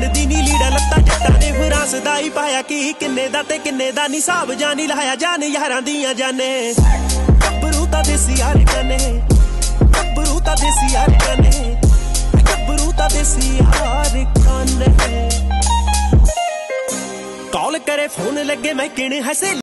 दी नी लीड़ा लत्ता जट्टा ने फ्रांस दा ही पाया की किन्ने दा ते किन्ने दा नी हिसाब जानी लाया जान यारां दियां जाने गब्बरू तां देसी यार जाने गब्बरू तां देसी यार जाने गब्बरू तां देसी यार जाने कॉल करे फोन लगे मैं किने हसे